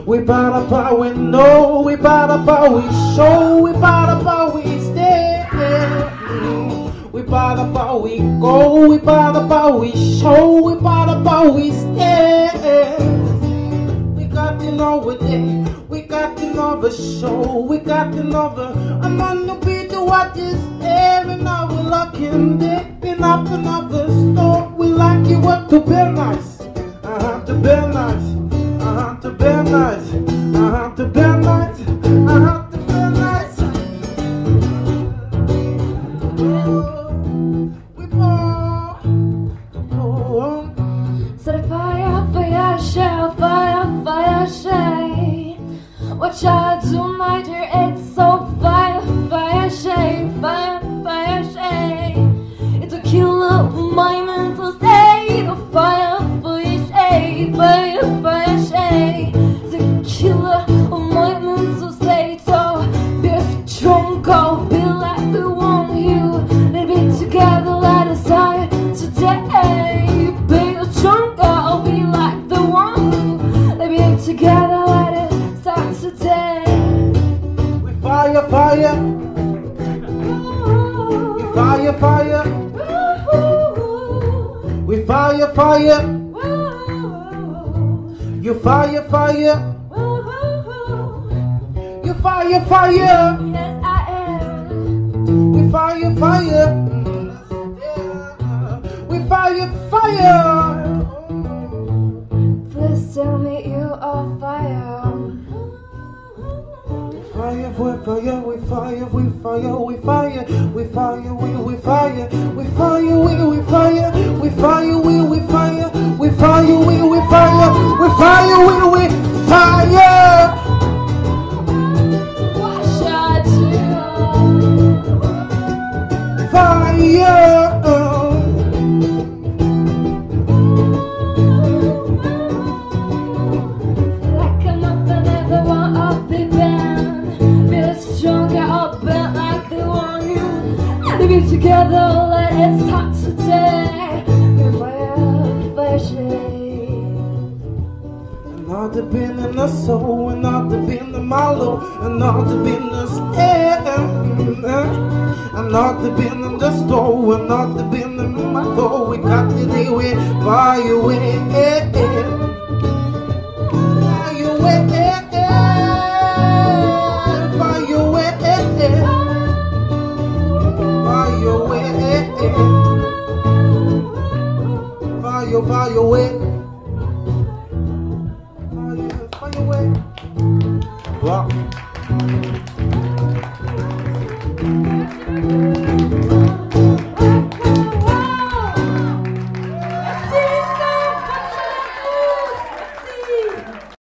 We bada ba, we know, we bada ba, we show, we bada ba, we stay. We bada ba, we go, we bada ba, we show, we bada ba, we stay. We got another day, we got another show, we got another. I'm on the beat to watch this every now we're looking dipping up another store. We like you up to Bernice, to Bernice, to Bernice, to Bernice, to Bernice. We pour. So the fire, fire, share, fire, fire, share. What shall I do, my dear? It's so fire, fire, share, fire, fire, share. It's a killer of my mental state. Of fire, fire, share, fire, fire, share. It's a killer of my mental state. So be strong, go, be like the one you. Let's be together, let us die today. Be strong, go, be like the one you. Let's be together, let us start today. We fire, fire. We fire, fire. We fire, fire. You fire, fire. You fire, fire. Yes, I am. We fire, fire. We fire, fire. Please tell me you are fire. Fire, we fire, we fire, we fire, we fire, we fire, we fire, we fire, we fire, we fire, we fire, we fire, we fire, we fire, we fire. What shall I do? Fire. Like I'm up another one of the band. Be stronger, I'll bend like the one you. And be together, let it start today. Fire, fire, shade. Another bin in the soul, another bin in the mallow, another bin in the stand. Another bin in the store, another bin in my door. We got the day with fire away. Fire away. Fire away. Fire away. Fire, fire away. Fire away. Wow.